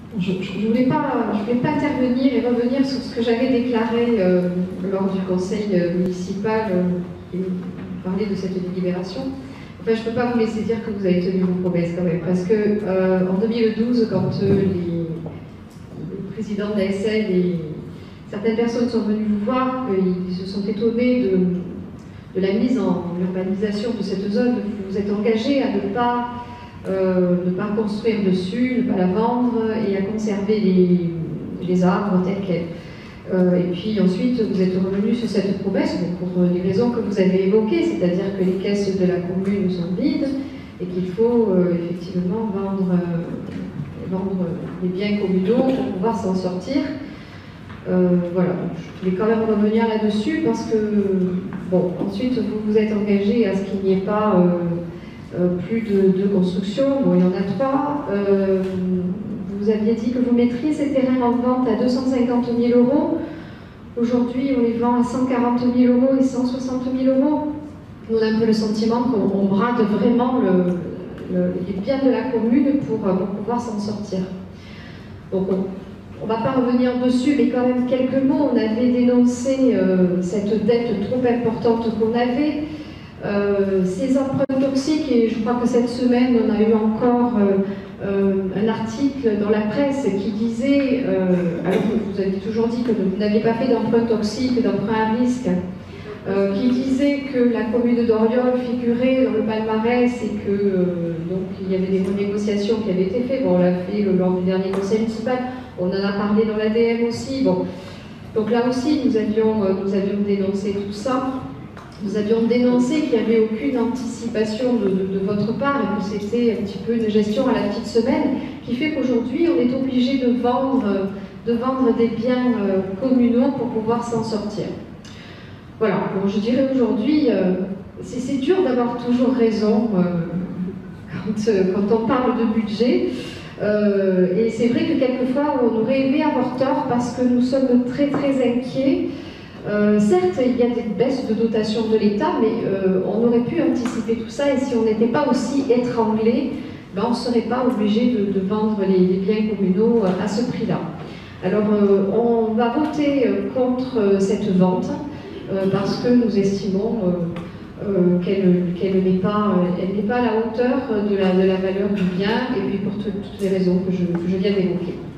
Je ne voulais pas intervenir et revenir sur ce que j'avais déclaré lors du conseil municipal et parler de cette délibération. Enfin, je ne peux pas vous laisser dire que vous avez tenu vos promesses quand même, parce que en 2012, quand les présidents de la SL et certaines personnes sont venues vous voir, ils se sont étonnés de la mise en urbanisation de cette zone, vous vous êtes engagé à ne pas construire dessus, ne pas la vendre et à conserver les arbres tels quels. Et puis ensuite, vous êtes revenu sur cette promesse pour les raisons que vous avez évoquées, c'est-à-dire que les caisses de la commune sont vides et qu'il faut effectivement vendre les biens communaux pour pouvoir s'en sortir. Voilà, je voulais quand même revenir là-dessus parce que, bon, ensuite vous vous êtes engagé à ce qu'il n'y ait pas plus de construction. Bon, il y en a 3. Vous aviez dit que vous mettriez ces terrains en vente à 250 000 euros. Aujourd'hui, on les vend à 140 000 euros et 160 000 euros. On a un peu le sentiment qu'on brade vraiment les biens de la commune pour pouvoir s'en sortir. Donc, on ne va pas revenir dessus, mais quand même quelques mots. On avait dénoncé cette dette trop importante qu'on avait. Ces emprunts toxiques, et je crois que cette semaine on a eu encore un article dans la presse qui disait, alors que vous avez toujours dit que vous n'aviez pas fait d'emprunt toxique, d'emprunt à risque, qui disait que la commune d'Oriol figurait dans le palmarès et que donc il y avait des renégociations qui avaient été faites. Bon, on l'a fait lors du dernier conseil municipal, on en a parlé dans l'ADM aussi. Bon. Donc là aussi nous avions dénoncé tout ça. Nous avions dénoncé qu'il n'y avait aucune anticipation de votre part et que c'était un petit peu une gestion à la petite semaine qui fait qu'aujourd'hui on est obligé de vendre des biens communaux pour pouvoir s'en sortir. Voilà, bon, je dirais aujourd'hui, c'est dur d'avoir toujours raison quand on parle de budget. Et c'est vrai que quelquefois on aurait aimé avoir tort parce que nous sommes très très inquiets. Certes, il y a des baisses de dotation de l'État, mais on aurait pu anticiper tout ça, et si on n'était pas aussi étranglé, ben, on ne serait pas obligé de vendre les biens communaux à ce prix-là. Alors, on va voter contre cette vente, parce que nous estimons qu'elle n'est pas à la hauteur de la valeur du bien, et puis pour toutes les raisons que je viens d'évoquer.